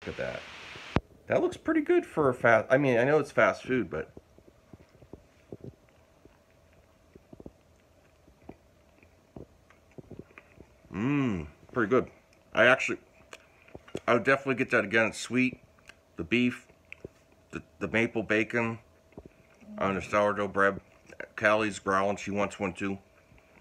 Look at that. That looks pretty good for a fast... I mean, I know it's fast food, but... Pretty good. I would definitely get that again. It's sweet. The beef, the maple bacon on the sourdough bread. Callie's growling. She wants one too.